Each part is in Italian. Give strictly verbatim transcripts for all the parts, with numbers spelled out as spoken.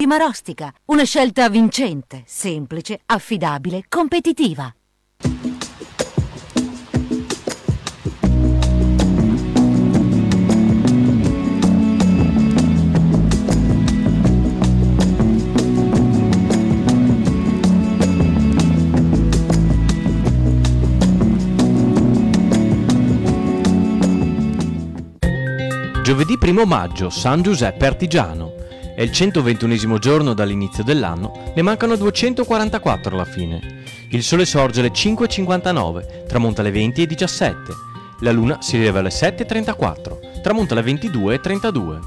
Ultima Rostica, una scelta vincente, semplice, affidabile, competitiva. Giovedì primo maggio, San Giuseppe Artigiano. È il centoventunesimo giorno dall'inizio dell'anno, ne mancano duecentoquarantaquattro alla fine. Il sole sorge alle cinque e cinquantanove, tramonta alle venti e diciassette. La luna si leva alle sette e trentaquattro, tramonta alle ventidue e trentadue.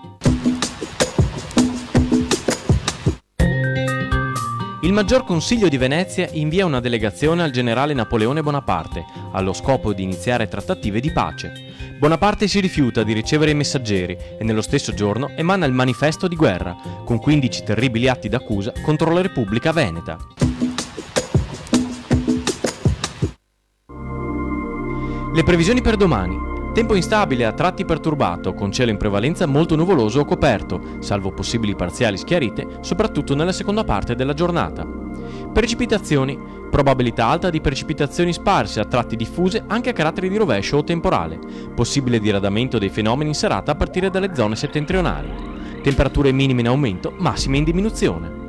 Il Maggior Consiglio di Venezia invia una delegazione al generale Napoleone Bonaparte, allo scopo di iniziare trattative di pace. Bonaparte si rifiuta di ricevere i messaggeri e nello stesso giorno emana il manifesto di guerra, con quindici terribili atti d'accusa contro la Repubblica Veneta. Le previsioni per domani. Tempo instabile, a tratti perturbato, con cielo in prevalenza molto nuvoloso o coperto, salvo possibili parziali schiarite, soprattutto nella seconda parte della giornata. Precipitazioni. Probabilità alta di precipitazioni sparse, a tratti diffuse anche a carattere di rovescio o temporale. Possibile diradamento dei fenomeni in serata a partire dalle zone settentrionali. Temperature minime in aumento, massime in diminuzione.